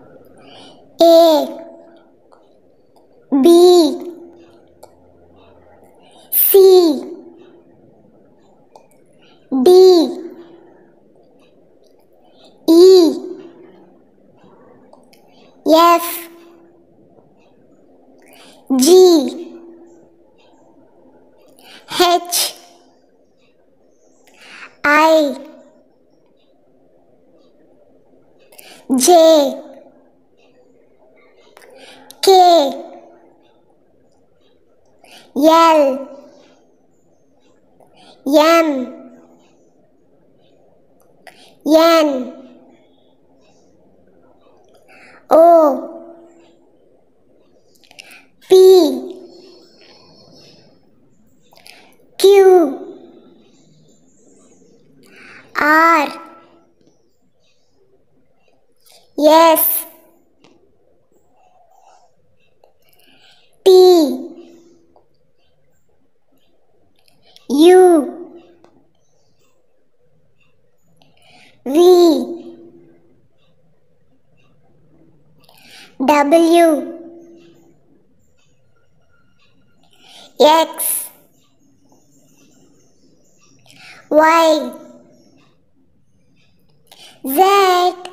A B C D E F G H I J K L M N O P Q R S T U V W X Y Z